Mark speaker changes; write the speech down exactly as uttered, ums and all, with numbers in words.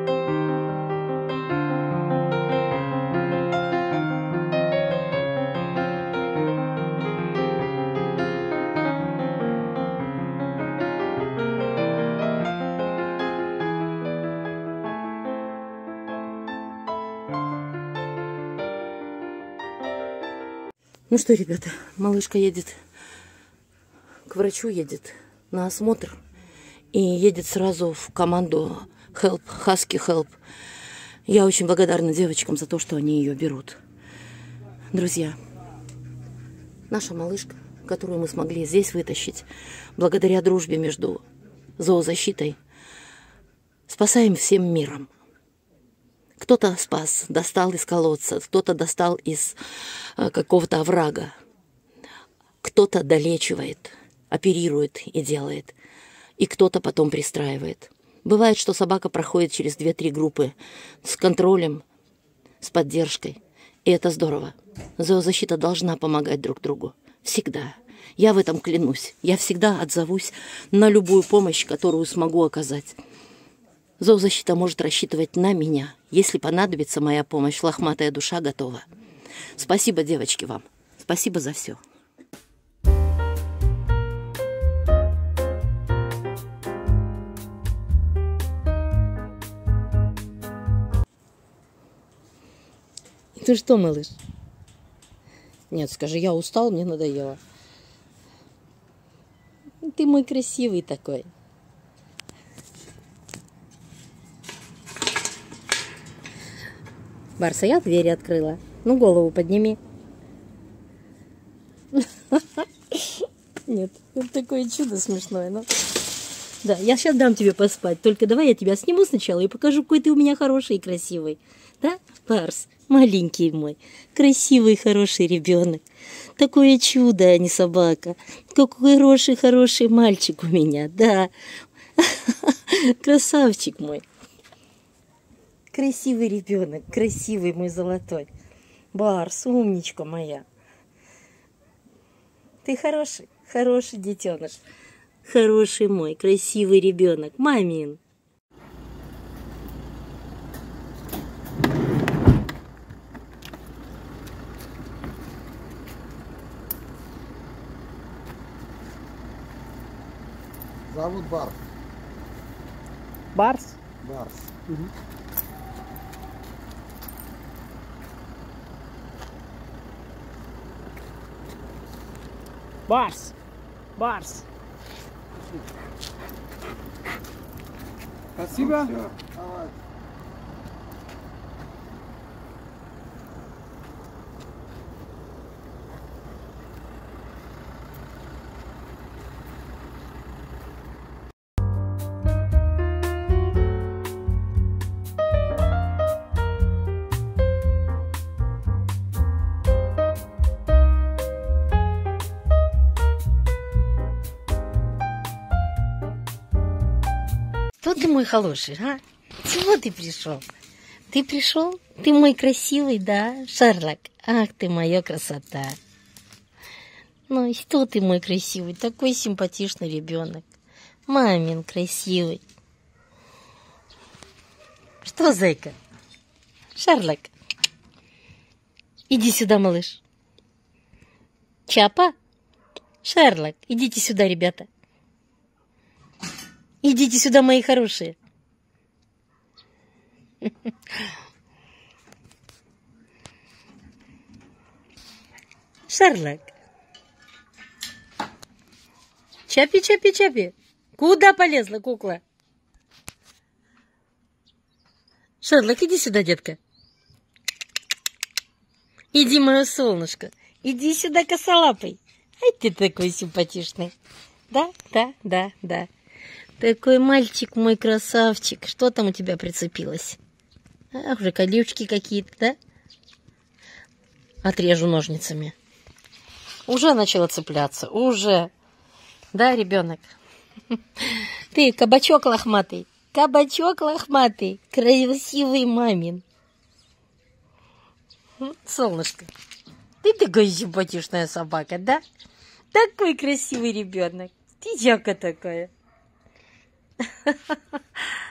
Speaker 1: Ну что, ребята, малышка едет к врачу, едет на осмотр и едет сразу в команду Help, Husky Help. Я очень благодарна девочкам за то, что они ее берут. Друзья, наша малышка, которую мы смогли здесь вытащить, благодаря дружбе между зоозащитой, спасаем всем миром. Кто-то спас, достал из колодца, кто-то достал из э, какого-то оврага, кто-то долечивает, оперирует и делает, и кто-то потом пристраивает. Бывает, что собака проходит через две-три группы с контролем, с поддержкой, и это здорово. Зоозащита должна помогать друг другу. Всегда. Я в этом клянусь. Я всегда отзовусь на любую помощь, которую смогу оказать. Зоозащита может рассчитывать на меня. Если понадобится моя помощь, лохматая душа готова. Спасибо, девочки, вам. Спасибо за все. Ты что, малыш? Нет, скажи, я устал, мне надоело. Ты мой красивый такой. Барса, я двери открыла. Ну, голову подними. Нет, это такое чудо смешное. Но... Да, я сейчас дам тебе поспать. Только давай я тебя сниму сначала и покажу, какой ты у меня хороший и красивый. Да, Барс? Маленький мой, красивый, хороший ребенок. Такое чудо, а не собака. Какой хороший, хороший мальчик у меня, да. Красавчик мой. Красивый ребенок, красивый мой золотой. Барс, умничка моя. Ты хороший, хороший детеныш. Хороший мой, красивый ребенок. Мамин.
Speaker 2: Зовут Барс.
Speaker 1: Барс?
Speaker 2: Барс.
Speaker 1: Угу. Барс. Барс.
Speaker 2: Спасибо. Ну, давай.
Speaker 1: Что ты мой хороший, а? Чего ты пришел? Ты пришел? Ты мой красивый, да, Шерлок? Ах ты моя красота. Ну и что ты мой красивый? Такой симпатичный ребенок. Мамин красивый. Что, зайка? Шерлок? Иди сюда, малыш. Чапа? Шерлок, идите сюда, ребята. Идите сюда, мои хорошие. Шерлок. Чапи, чапи, чапи. Куда полезла кукла? Шерлок, иди сюда, детка. Иди, мое солнышко. Иди сюда, косолапый. Ай, ты такой симпатичный. Да, да, да, да. Такой мальчик мой красавчик. Что там у тебя прицепилось? А, уже колючки какие-то, да? Отрежу ножницами. Уже начала цепляться. Уже. Да, ребенок? Ты кабачок лохматый. Кабачок лохматый. Красивый мамин. Солнышко. Ты такая симпатичная собака, да? Такой красивый ребенок. Птичка такая.